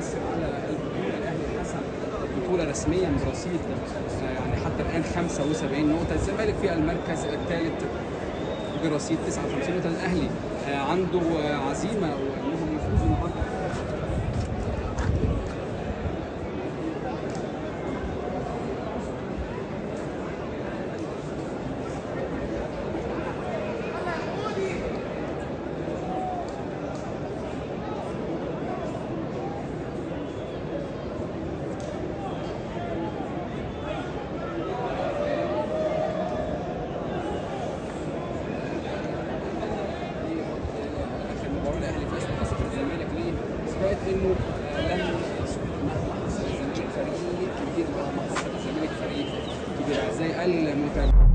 يؤثر على البطوله. الاهلي حسم بطوله رسميا برصيد يعني حتى الان 75 نقطه، الزمالك في المركز الثالث برصيد 59 نقطه. الاهلي عنده عزيمه وانهم يفوزوا النهارده. الاهلي فاز بخساره الزمالك ليه؟ اثبات انه لن يسقط مهما حصل. الزمالك فريق كبير، مهما حصل الزمالك فريق كبير. اعزائي المتابعين.